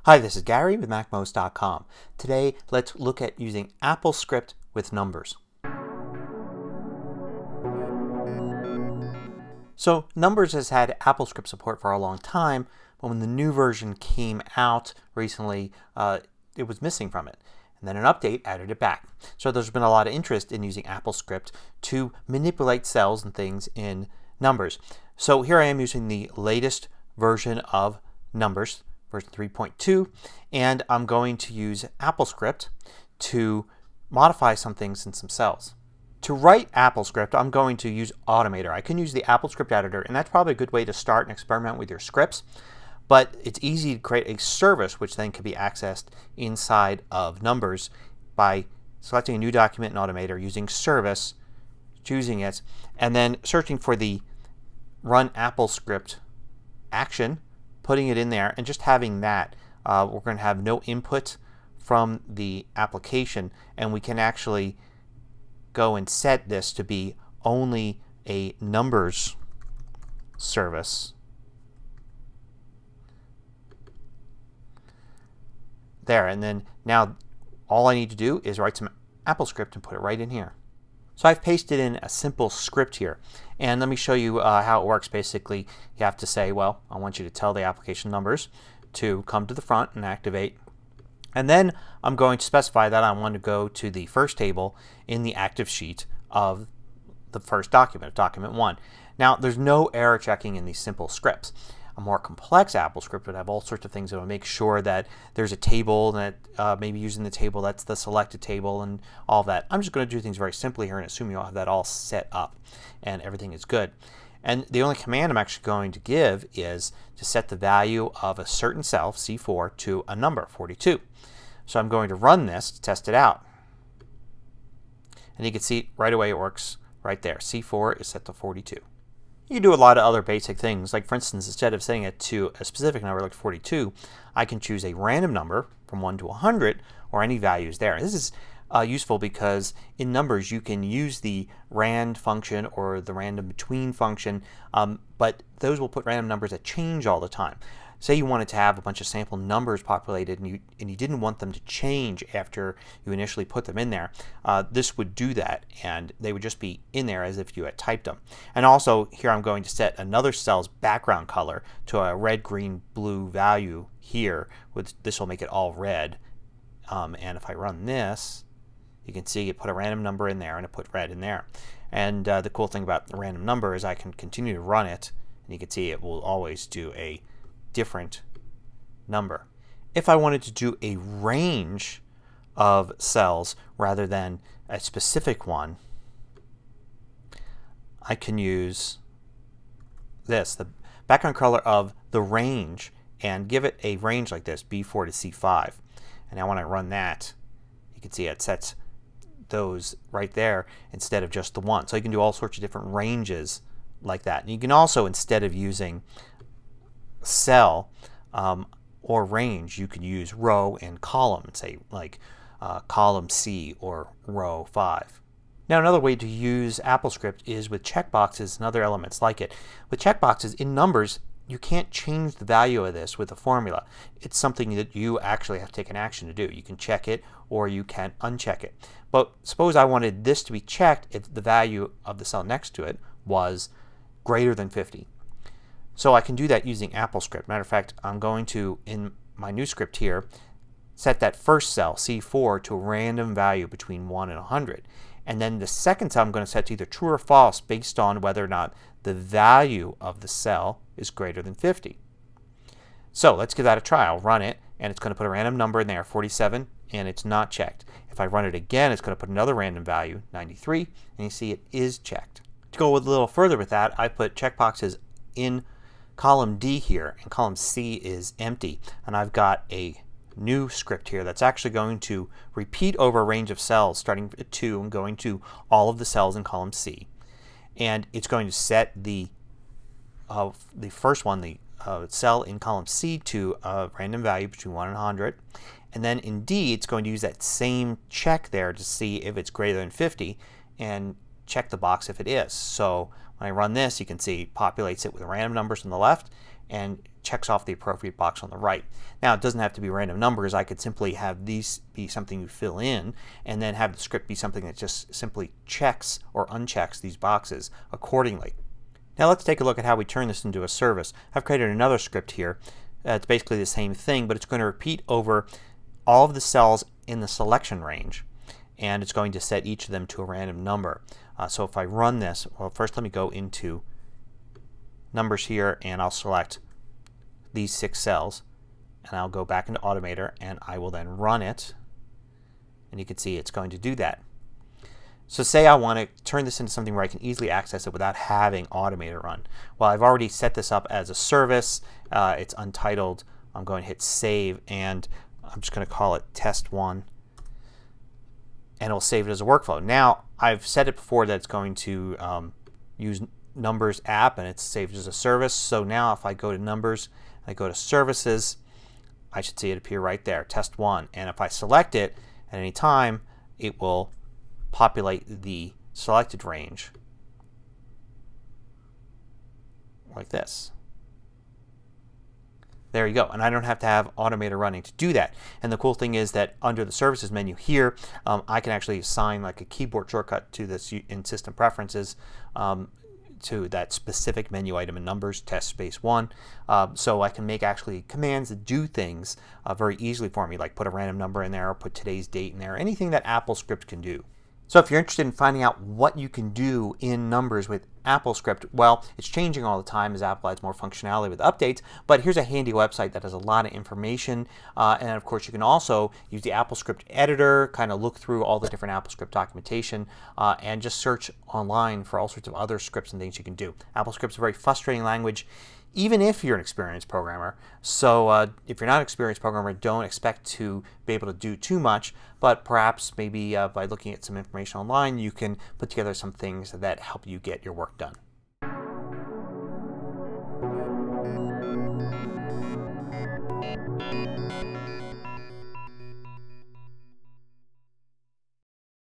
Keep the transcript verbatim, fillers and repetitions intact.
Hi, this is Gary with Mac Most dot com. Today let's look at using AppleScript with numbers. So Numbers has had AppleScript support for a long time, but when the new version came out recently uh, it was missing from it. And then an update added it back. So there's been a lot of interest in using AppleScript to manipulate cells and things in Numbers. So here I am using the latest version of Numbers, version three point two, and I'm going to use AppleScript to modify some things in some cells. To write AppleScript I'm going to use Automator. I can use the AppleScript editor, and that's probably a good way to start and experiment with your scripts. But it's easy to create a service which then can be accessed inside of Numbers by selecting a new document in Automator, using Service, choosing it, and then searching for the Run AppleScript action, putting it in there, and just having that. Uh, we're going to have no input from the application, and we can actually go and set this to be only a numbers service. There, and then now all I need to do is write some AppleScript and put it right in here. So I've pasted in a simple script here, and let me show you uh, how it works. Basically you have to say, well, I want you to tell the application Numbers to come to the front and activate, and then I'm going to specify that I want to go to the first table in the active sheet of the first document, of document one. Now there's no error checking in these simple scripts. A more complex AppleScript would have all sorts of things that will make sure that there's a table that uh, maybe using the table that's the selected table and all of that. I'm just going to do things very simply here and assume you all have that all set up and everything is good. And the only command I'm actually going to give is to set the value of a certain cell, C four, to a number, forty-two. So I'm going to run this to test it out. And you can see right away it works right there. C four is set to forty-two. You can do a lot of other basic things. Like for instance, instead of setting it to a specific number like forty-two, I can choose a random number from one to one hundred or any values there. This is uh, useful because in Numbers you can use the rand function or the random between function, um, but those will put random numbers that change all the time. Say you wanted to have a bunch of sample numbers populated and you, and you didn't want them to change after you initially put them in there. Uh, this would do that, and they would just be in there as if you had typed them. And also here I'm going to set another cell's background color to a red, green, blue value here. With, this will make it all red. Um, and if I run this, you can see it put a random number in there and it put red in there. And uh, the cool thing about the random number is I can continue to run it, and you can see it will always do a different number. If I wanted to do a range of cells rather than a specific one, I can use this, the background color of the range, and give it a range like this, B four to C five. And now when I run that, you can see it sets those right there instead of just the one. So you can do all sorts of different ranges like that. And you can also, instead of using cell um, or range, you could use row and column, say like uh, column C or row five. Now another way to use AppleScript is with checkboxes and other elements like it. With checkboxes in Numbers you can't change the value of this with a formula. It's something that you actually have to take an action to do. You can check it or you can uncheck it. But suppose I wanted this to be checked if the value of the cell next to it was greater than fifty. So I can do that using AppleScript. Matter of fact, I'm going to, in my new script here, set that first cell, C four, to a random value between one and one hundred. And then the second cell I'm going to set to either true or false based on whether or not the value of the cell is greater than fifty. So let's give that a try. I'll run it, and it's going to put a random number in there, forty-seven, and it's not checked. If I run it again, it's going to put another random value, ninety-three, and you see it is checked. To go a little further with that, I put checkboxes in column D here, and column C is empty, and I've got a new script here that's actually going to repeat over a range of cells starting at two and going to all of the cells in column C, and it's going to set the uh, the first one, the uh, cell in column C, to a random value between one and one hundred, and then in D it's going to use that same check there to see if it's greater than fifty and check the box if it is. So when I run this, you can see it populates it with random numbers on the left and checks off the appropriate box on the right. Now it doesn't have to be random numbers. I could simply have these be something you fill in and then have the script be something that just simply checks or unchecks these boxes accordingly. Now let's take a look at how we turn this into a service. I've created another script here. Uh, it's basically the same thing, but it's going to repeat over all of the cells in the selection range, and it's going to set each of them to a random number. Uh, so if I run this, well, first let me go into numbers here and I'll select these six cells and I'll go back into Automator and I will then run it, and you can see it's going to do that. So say I want to turn this into something where I can easily access it without having Automator run. Well, I've already set this up as a service. Uh, it's untitled. I'm going to hit save and I'm just going to call it test one, and it will save it as a workflow. Now I've said it before that it's going to um, use Numbers app and it's saved as a service. So now if I go to Numbers, I go to Services, I should see it appear right there, test one. And if I select it at any time, it will populate the selected range like this. There you go. And I don't have to have Automator running to do that. And the cool thing is that under the Services menu here, um, I can actually assign like a keyboard shortcut to this in System Preferences um, to that specific menu item in Numbers, test space one. Uh, so I can make actually commands that do things uh, very easily for me, like put a random number in there or put today's date in there, anything that AppleScript can do. So if you're interested in finding out what you can do in Numbers with AppleScript, well, it's changing all the time as Apple adds more functionality with updates, but here's a handy website that has a lot of information, uh, and of course you can also use the AppleScript editor, kind of look through all the different AppleScript documentation, uh, and just search online for all sorts of other scripts and things you can do. AppleScript's a very frustrating language, even if you're an experienced programmer. So uh, if you're not an experienced programmer, don't expect to be able to do too much, but perhaps maybe uh, by looking at some information online you can put together some things that help you get your work done.